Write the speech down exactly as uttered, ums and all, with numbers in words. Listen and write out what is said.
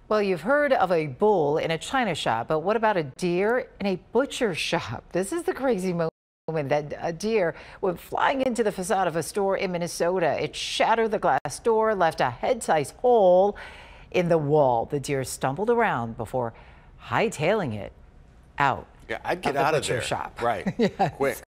Well, you've heard of a bull in a china shop, but what about a deer in a butcher shop? This is the crazy moment that a deer went flying into the facade of a store in Minnesota. It shattered the glass door, left a head-sized hole in the wall. The deer stumbled around before hightailing it out Yeah, I'd get of the out of butcher there. shop. Right. Yes. Quick.